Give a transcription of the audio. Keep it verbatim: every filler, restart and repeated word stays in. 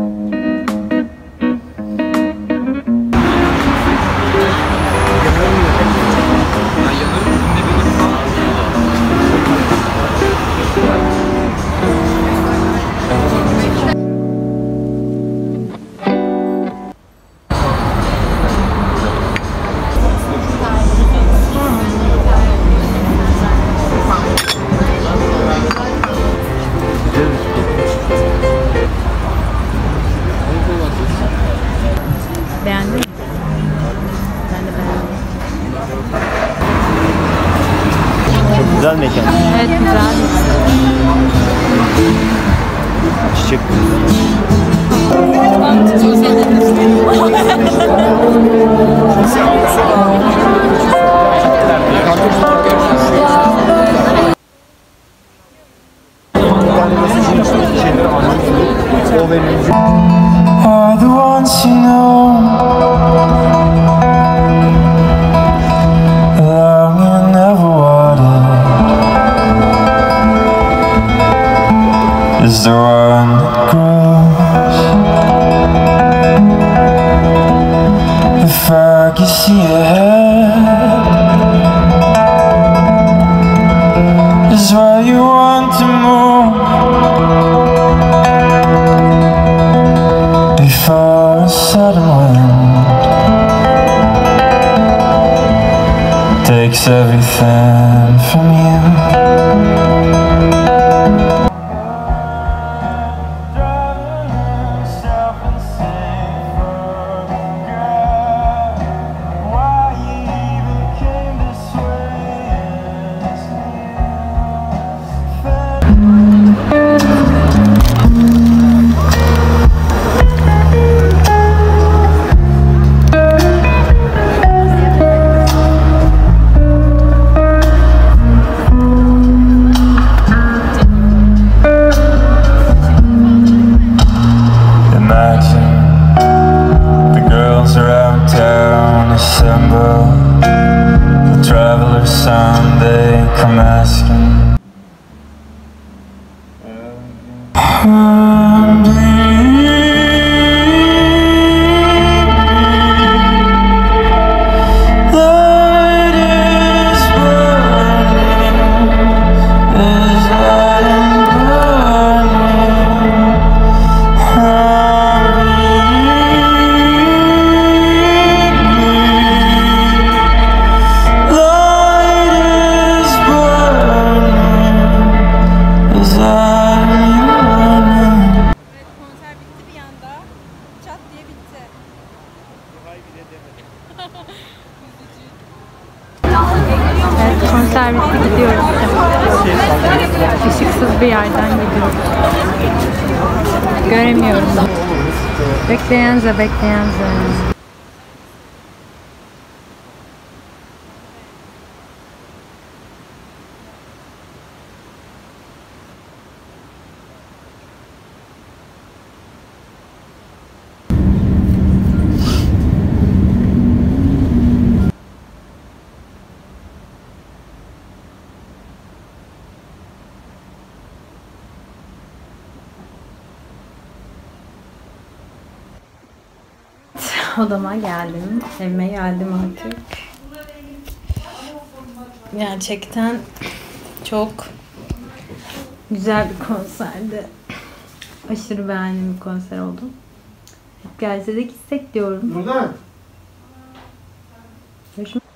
Beğendin mi? Ben de beğendim. Çok güzel mekan. Evet, güzel. Çiçek. Are the ones you know, long and never water, is the one that grows. If I could see ahead, is where you want to move. Before a sudden wind takes everything from you. Someday come asking, um, do light is burning, is light burning, Evet, konser bitti, gidiyoruz. Işıksız bir yerden gidiyoruz. Göremiyorum. Bekleyenze, bekleyenze. Odama geldim. Evime geldim artık. Gerçekten çok güzel bir konserdi. Aşırı beğendiğim bir konser oldu. Hep gelse de gitsek diyorum. Burada. Görüşmek